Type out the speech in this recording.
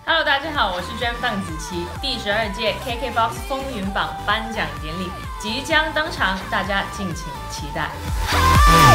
Hello， 大家好，我是 Jam 邓紫棋。第12届 KKBOX 风云榜颁奖典礼即将登场，大家敬请期待。